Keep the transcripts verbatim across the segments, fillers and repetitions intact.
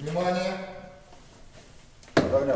Внимание! Огнем!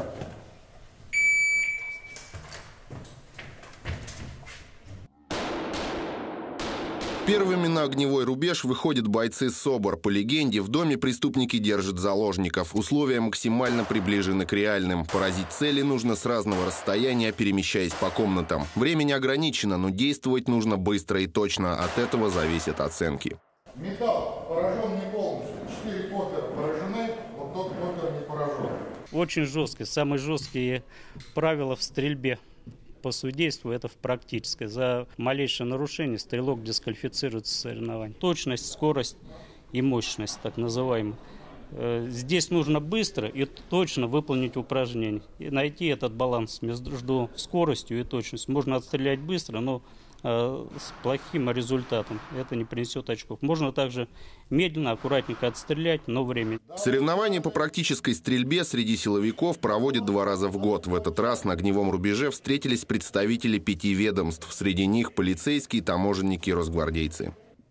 Первыми на огневой рубеж выходят бойцы СОБР. По легенде, в доме преступники держат заложников. Условия максимально приближены к реальным. Поразить цели нужно с разного расстояния, перемещаясь по комнатам. Время не ограничено, но действовать нужно быстро и точно. От этого зависят оценки. Металл поражен не полностью. Четыре попера поражены, вот тот попер не поражен. Очень жесткие, самые жесткие правила в стрельбе. По судейству это в практической. За малейшее нарушение стрелок дисквалифицируется с соревнований. Точность, скорость и мощность, так называемая. Здесь нужно быстро и точно выполнить упражнение. И найти этот баланс между скоростью и точностью. Можно отстрелять быстро, но с плохим результатом. Это не принесет очков. Можно также медленно, аккуратненько отстрелять, но время. Соревнования по практической стрельбе среди силовиков проводят два раза в год. В этот раз на огневом рубеже встретились представители пяти ведомств. Среди них полицейские, таможенники, росгвардейцы.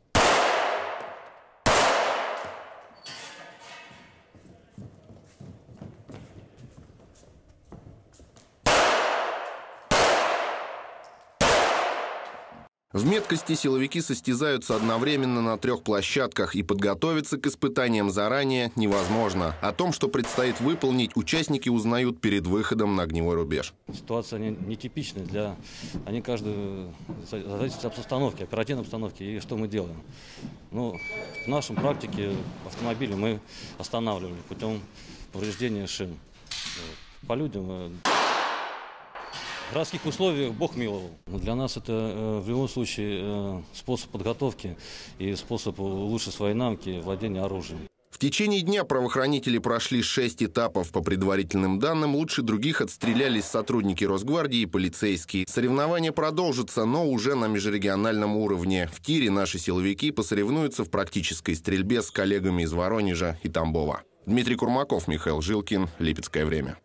В меткости силовики состязаются одновременно на трех площадках, и подготовиться к испытаниям заранее невозможно. О том, что предстоит выполнить, участники узнают перед выходом на огневой рубеж. Ситуация нетипичная для... Они каждый зависит от обстановки, оперативной обстановки и что мы делаем. Ну, в нашем практике автомобили мы останавливали путем повреждения шин. По людям... В городских условиях Бог миловал. Для нас это э, в любом случае э, способ подготовки и способ улучшить свои навыки владения оружием. В течение дня правоохранители прошли шесть этапов. По предварительным данным, лучше других отстрелялись сотрудники Росгвардии и полицейские. Соревнования продолжатся, но уже на межрегиональном уровне. В тире наши силовики посоревнуются в практической стрельбе с коллегами из Воронежа и Тамбова. Дмитрий Курмаков, Михаил Жилкин, Липецкое время.